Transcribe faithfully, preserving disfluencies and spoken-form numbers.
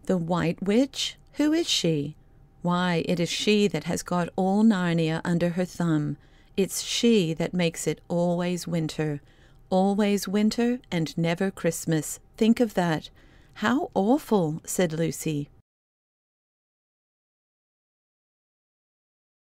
The White Witch? Who is she? Why, it is she that has got all Narnia under her thumb. It's she that makes it always winter. Always winter and never Christmas. Think of that. How awful, said Lucy.